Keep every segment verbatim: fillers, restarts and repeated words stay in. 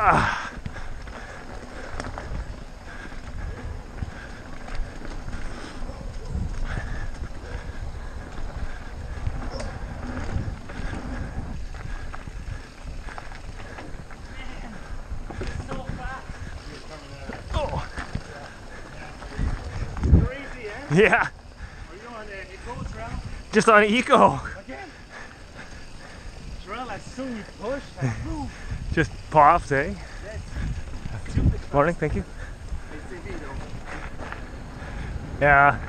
Ah. Are Yeah. you on the Eco trail? Just on Eco. Again? Trail as soon as you push, like, move. Just pops, eh? That's stupid. Morning, thank you. It's A V though. Yeah.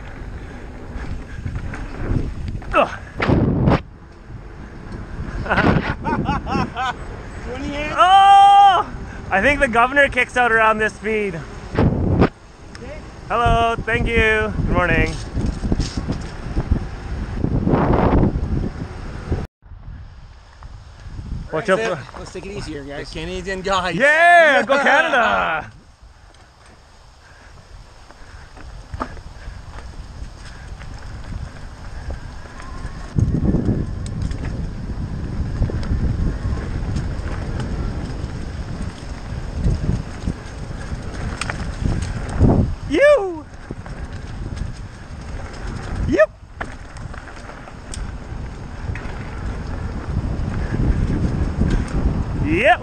Ugh. twenty hands? Oh! I think the governor kicks out around this speed. Hello, thank you. Good morning. Watch out for... Let's take it easier, guys. The Canadian guys. Yeah, go Canada! You! Yep! Yep!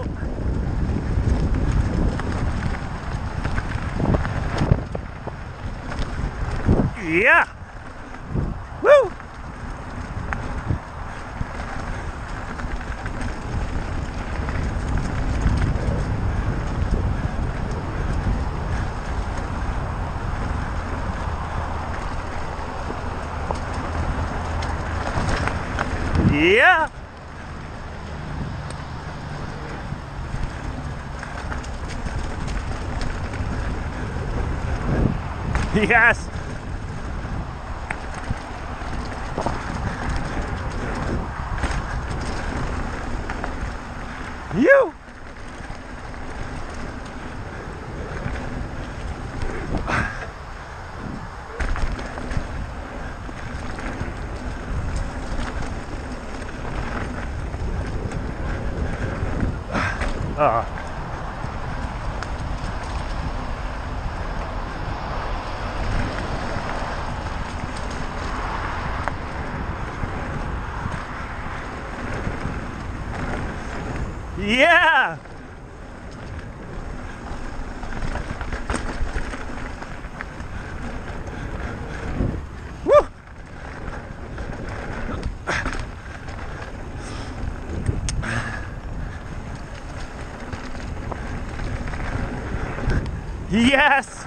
Yeah! Woo! Yeah! Yes! You! Uh. Yeah! Woo! Yes!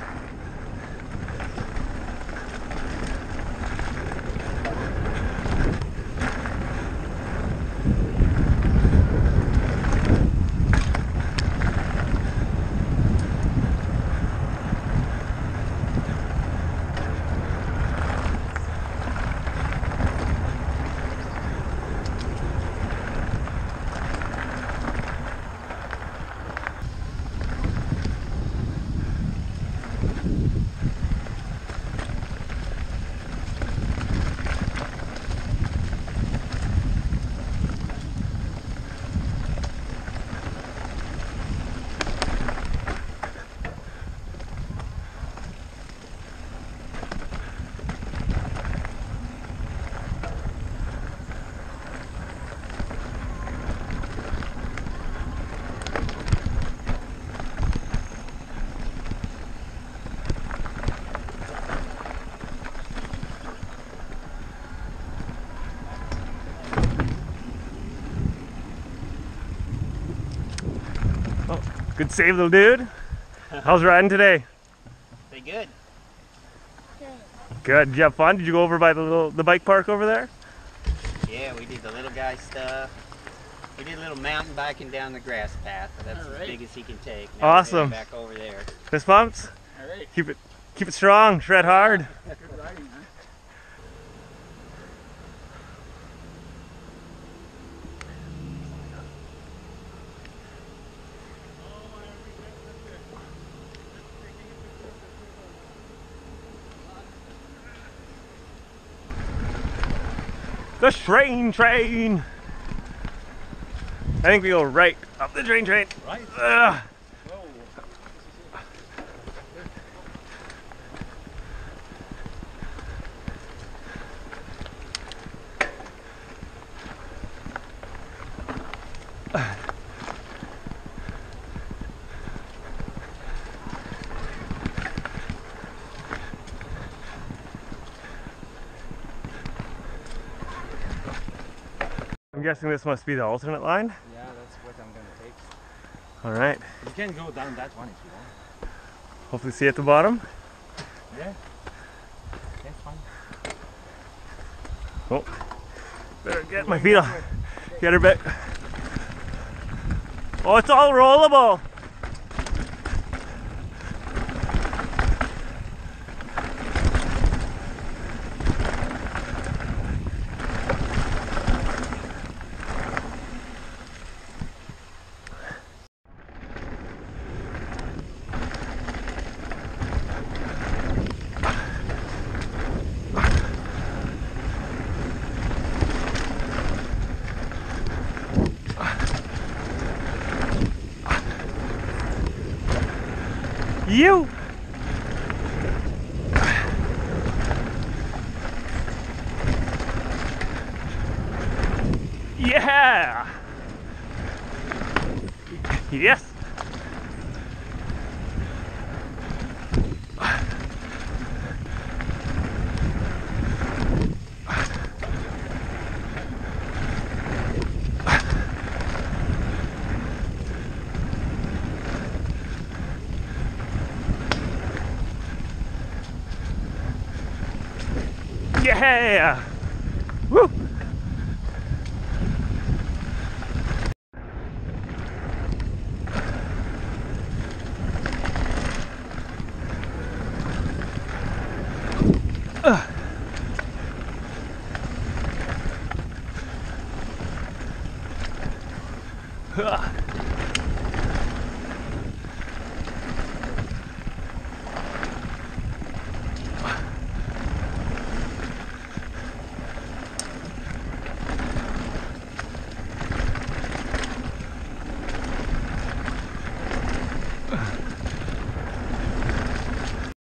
Oh, good save, little dude. How's riding today? Pretty good. Good. Did you have fun? Did you go over by the little the bike park over there? Yeah, we did the little guy stuff. We did a little mountain biking down the grass path, but that's right. as big as he can take. Now Awesome. we're back over there. Fist bumps? All right. Keep it keep it strong, shred hard. Good riding, man. The Schroen Train. I think we go right up the train train. Right. Ugh. I'm guessing this must be the alternate line. Yeah, that's what I'm gonna take. All right. You can go down that one if you want. Hopefully see you at the bottom. Yeah. That's fine. Oh, better get my feet off. Get her back. Oh, it's all rollable. You! Yeah! Yes! Yeah! Woo! Uh. Uh.